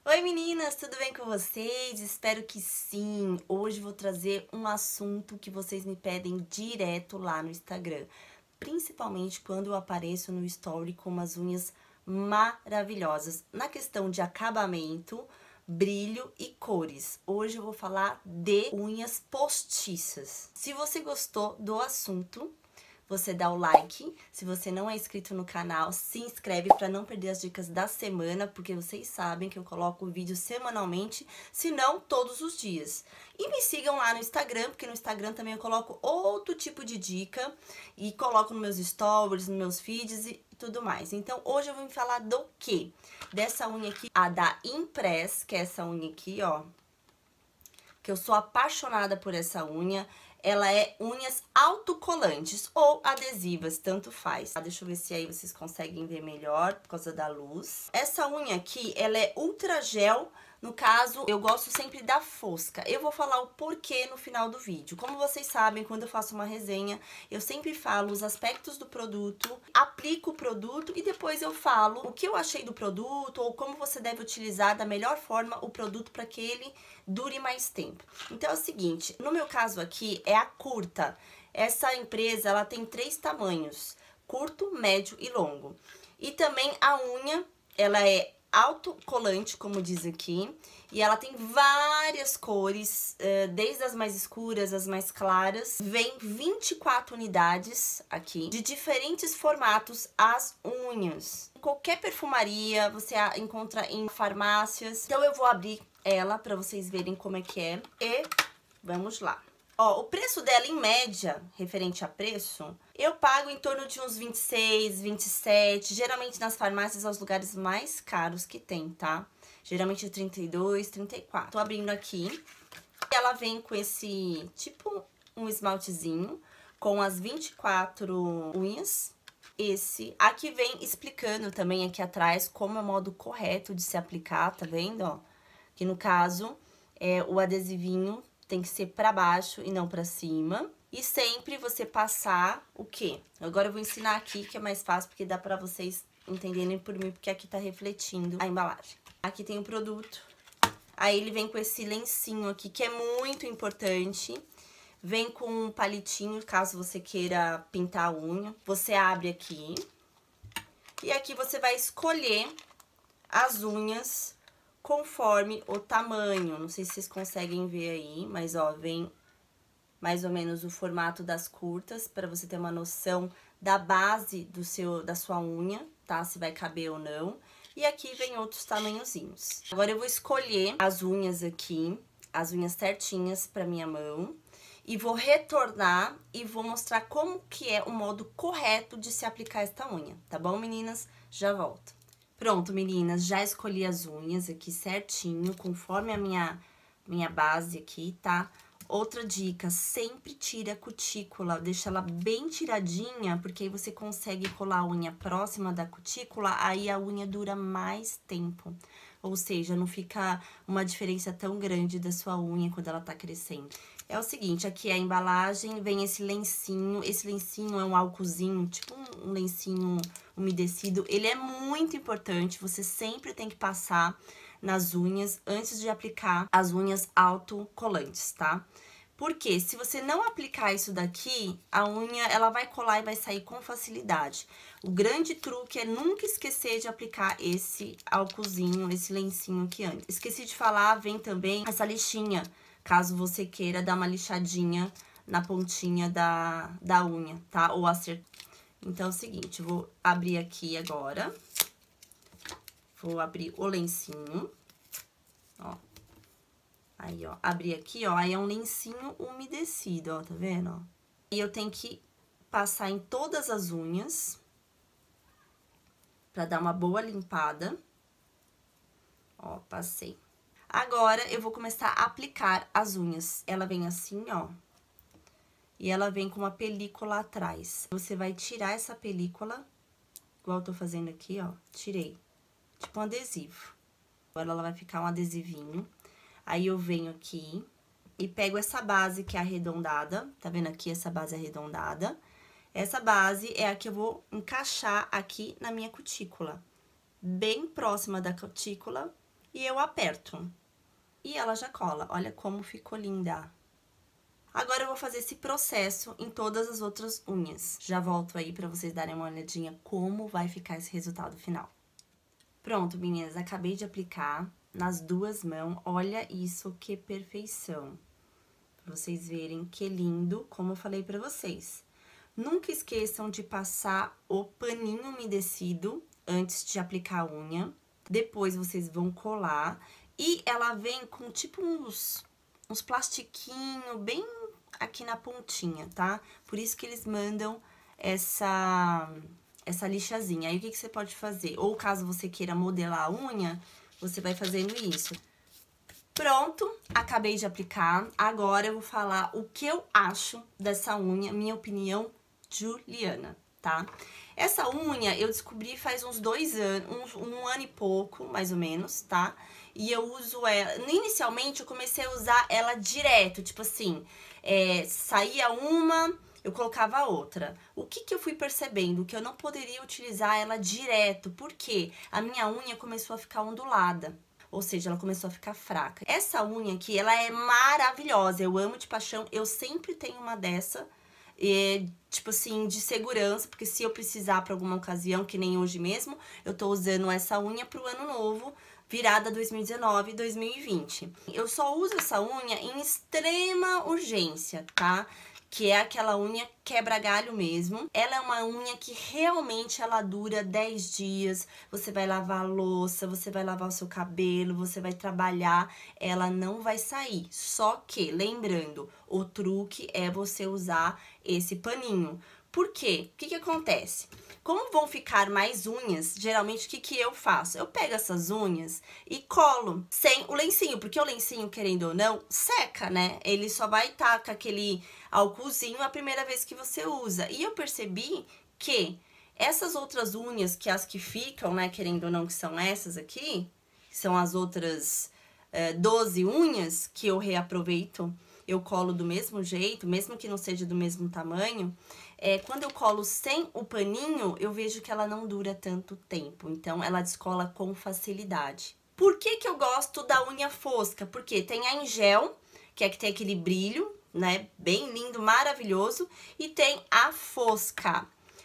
Oi meninas, tudo bem com vocês? Espero que sim! Hoje vou trazer um assunto que vocês me pedem direto lá no Instagram. Principalmente quando eu apareço no story com umas unhas maravilhosas. Na questão de acabamento, brilho e cores. Hoje eu vou falar de unhas postiças. Se você gostou do assunto, você dá o like. Se você não é inscrito no canal, se inscreve para não perder as dicas da semana, porque vocês sabem que eu coloco vídeo semanalmente, se não todos os dias. E me sigam lá no Instagram, porque no Instagram também eu coloco outro tipo de dica e coloco nos meus stories, nos meus feeds e tudo mais. Então, hoje eu vou falar do quê? Dessa unha aqui, a da Impress, que é essa unha aqui, ó. Que eu sou apaixonada por essa unha. Ela é unhas autocolantes ou adesivas, tanto faz. Deixa eu ver se aí vocês conseguem ver melhor por causa da luz. Essa unha aqui, ela é ultra gel. No caso, eu gosto sempre da fosca. Eu vou falar o porquê no final do vídeo. Como vocês sabem, quando eu faço uma resenha, eu sempre falo os aspectos do produto, aplico o produto e depois eu falo o que eu achei do produto ou como você deve utilizar da melhor forma o produto para que ele dure mais tempo. Então é o seguinte, no meu caso aqui é a curta. Essa empresa, ela tem 3 tamanhos: curto, médio e longo. E também a unha, ela é autocolante, como diz aqui, e ela tem várias cores, desde as mais escuras, as mais claras. Vem 24 unidades aqui, de diferentes formatos, as unhas. Qualquer perfumaria, você encontra em farmácias. Então eu vou abrir ela para vocês verem como é que é. E vamos lá. Ó, o preço dela, em média, referente a preço, eu pago em torno de uns 26, 27. Geralmente nas farmácias é os lugares mais caros que tem, tá? Geralmente 32, 34. Tô abrindo aqui. Ela vem com esse, tipo, um esmaltezinho, com as 24 unhas. Aqui vem explicando também aqui atrás como é o modo correto de se aplicar, tá vendo, ó? Que no caso, o adesivinho tem que ser pra baixo e não pra cima. E sempre você passar o quê? Agora eu vou ensinar aqui, que é mais fácil, porque dá pra vocês entenderem por mim, porque aqui tá refletindo a embalagem. Aqui tem o produto. Aí ele vem com esse lencinho aqui, que é muito importante. Vem com um palitinho, caso você queira pintar a unha. Você abre aqui. E aqui você vai escolher as unhas conforme o tamanho. Não sei se vocês conseguem ver aí, mas ó, vem mais ou menos o formato das curtas, para você ter uma noção da base da sua unha, tá? Se vai caber ou não. E aqui vem outros tamanhozinhos. Agora eu vou escolher as unhas aqui, as unhas certinhas para minha mão. E vou retornar e vou mostrar como que é o modo correto de se aplicar esta unha, tá bom, meninas? Já volto. Pronto, meninas, já escolhi as unhas aqui certinho, conforme a minha base aqui, tá? Outra dica, sempre tira a cutícula, deixa ela bem tiradinha, porque aí você consegue colar a unha próxima da cutícula, aí a unha dura mais tempo. Ou seja, não fica uma diferença tão grande da sua unha quando ela tá crescendo. É o seguinte, aqui é a embalagem, vem esse lencinho é um álcoolzinho, tipo um lencinho umedecido. Ele é muito importante, você sempre tem que passar nas unhas antes de aplicar as unhas autocolantes, tá? Porque se você não aplicar isso daqui, a unha ela vai colar e vai sair com facilidade. O grande truque é nunca esquecer de aplicar esse álcoolzinho, esse lencinho aqui antes. Esqueci de falar, vem também essa lixinha, caso você queira dar uma lixadinha na pontinha da unha, tá? Ou acertar. Então é o seguinte, vou abrir aqui agora. Vou abrir o lencinho, ó. Aí, ó, abri aqui, ó, aí é um lencinho umedecido, ó, tá vendo, ó? E eu tenho que passar em todas as unhas pra dar uma boa limpada. Ó, passei. Agora, eu vou começar a aplicar as unhas. Ela vem assim, ó, e ela vem com uma película atrás. Você vai tirar essa película, igual eu tô fazendo aqui, ó, tirei. Tipo um adesivo. Agora, ela vai ficar um adesivinho. Aí, eu venho aqui e pego essa base que é arredondada, tá vendo aqui essa base arredondada? Essa base é a que eu vou encaixar aqui na minha cutícula. Bem próxima da cutícula, e eu aperto. E ela já cola. Olha como ficou linda. Agora eu vou fazer esse processo em todas as outras unhas. Já volto aí pra vocês darem uma olhadinha como vai ficar esse resultado final. Pronto, meninas, acabei de aplicar nas duas mãos. Olha isso, que perfeição. Pra vocês verem que lindo, como eu falei pra vocês. Nunca esqueçam de passar o paninho umedecido antes de aplicar a unha. Depois vocês vão colar. E ela vem com tipo uns plastiquinhos bem aqui na pontinha, tá? Por isso que eles mandam essa lixazinha. Aí, o que você pode fazer? Ou caso você queira modelar a unha, você vai fazendo isso. Pronto, acabei de aplicar. Agora eu vou falar o que eu acho dessa unha, minha opinião Juliana, tá? Essa unha eu descobri faz uns 2 anos, um ano e pouco, mais ou menos, tá? E eu uso ela... Inicialmente eu comecei a usar ela direto, tipo assim, saía uma, eu colocava outra. O que eu fui percebendo? Que eu não poderia utilizar ela direto, porque a minha unha começou a ficar ondulada. Ou seja, ela começou a ficar fraca. Essa unha aqui, ela é maravilhosa, eu amo de paixão, eu sempre tenho uma dessa, tipo assim, de segurança, porque se eu precisar pra alguma ocasião, que nem hoje mesmo, eu tô usando essa unha pro ano novo, virada 2019 e 2020. Eu só uso essa unha em extrema urgência, tá? Que é aquela unha quebra-galho mesmo. Ela é uma unha que realmente ela dura 10 dias. Você vai lavar a louça, você vai lavar o seu cabelo, você vai trabalhar, ela não vai sair. Só que, lembrando, o truque é você usar esse paninho. Por quê? O que acontece? Como vão ficar mais unhas, geralmente o que eu faço? Eu pego essas unhas e colo sem o lencinho, porque o lencinho, querendo ou não, seca, né? Ele só vai estar com aquele álcoolzinho a primeira vez que você usa. E eu percebi que essas outras unhas, que as que ficam, né, querendo ou não, que são essas aqui, que são as outras 12 unhas que eu reaproveito, eu colo do mesmo jeito, mesmo que não seja do mesmo tamanho, quando eu colo sem o paninho, eu vejo que ela não dura tanto tempo. Então, ela descola com facilidade. Por que eu gosto da unha fosca? Porque tem a em gel, que é que tem aquele brilho, né? Bem lindo, maravilhoso. E tem a fosca.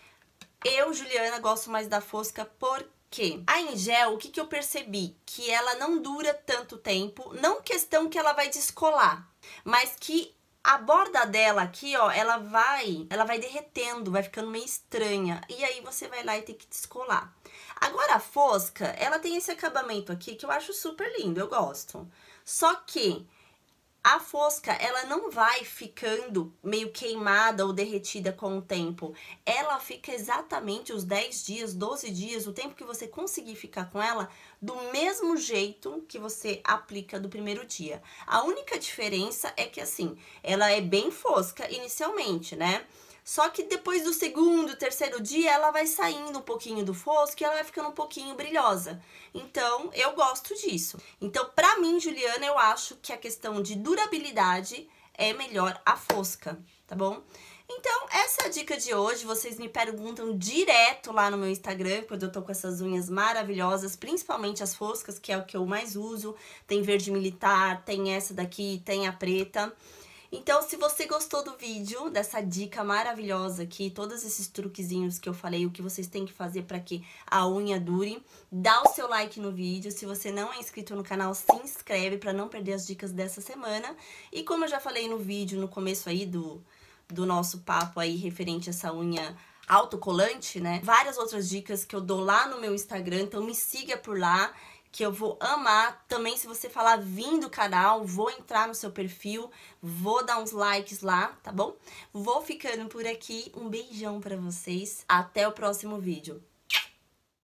Eu, Juliana, gosto mais da fosca porque a em gel, o que eu percebi? Que ela não dura tanto tempo, não questão que ela vai descolar, mas que a borda dela aqui, ó, ela vai derretendo, vai ficando meio estranha. E aí você vai lá e tem que descolar. Agora a fosca, ela tem esse acabamento aqui que eu acho super lindo, eu gosto. Só que a fosca, ela não vai ficando meio queimada ou derretida com o tempo. Ela fica exatamente os 10 dias, 12 dias, o tempo que você conseguir ficar com ela, do mesmo jeito que você aplica do primeiro dia. A única diferença é que, assim, ela é bem fosca inicialmente, né? Só que depois do segundo, terceiro dia, ela vai saindo um pouquinho do fosco e ela vai ficando um pouquinho brilhosa. Então, eu gosto disso. Então, pra mim, Juliana, eu acho que a questão de durabilidade é melhor a fosca, tá bom? Então, essa é a dica de hoje. Vocês me perguntam direto lá no meu Instagram, quando eu tô com essas unhas maravilhosas, principalmente as foscas, que é o que eu mais uso. Tem verde militar, tem essa daqui, tem a preta. Então, se você gostou do vídeo, dessa dica maravilhosa aqui, todos esses truquezinhos que eu falei, o que vocês têm que fazer para que a unha dure, dá o seu like no vídeo. Se você não é inscrito no canal, se inscreve para não perder as dicas dessa semana. E como eu já falei no vídeo, no começo aí do nosso papo aí, referente a essa unha autocolante, né? Várias outras dicas que eu dou lá no meu Instagram, então me siga por lá, que eu vou amar. Também, se você falar vim do canal, vou entrar no seu perfil, vou dar uns likes lá, tá bom? Vou ficando por aqui, um beijão pra vocês, até o próximo vídeo.